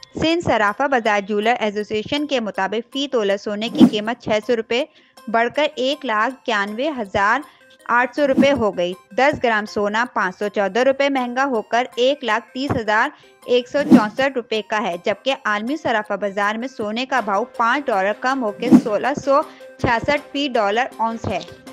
सिंध सराफा बाजार jeweller association के मुताबिक फी तोला सोने की कीमत 600 रुपये बढ़कर 1,91,800 रुपये हो गई। 10 ग्राम सोना 514 रुपये महंगा होकर 1,30,164 रुपये का है, जबकि आलमी सराफा बाजार में सोने का भाव $5 कम होकर 1666 फी डॉलर औंस है।